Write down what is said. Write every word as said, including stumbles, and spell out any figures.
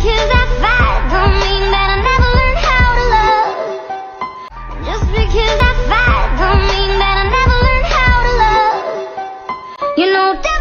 because I fight don't mean that I never learned how to love. Just because I fight don't mean that I never learned how to love. You know that